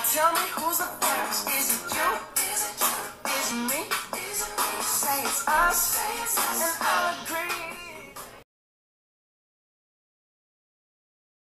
Tell me who's the first? Is it you? Is it me? Say it's us, and I'll agree.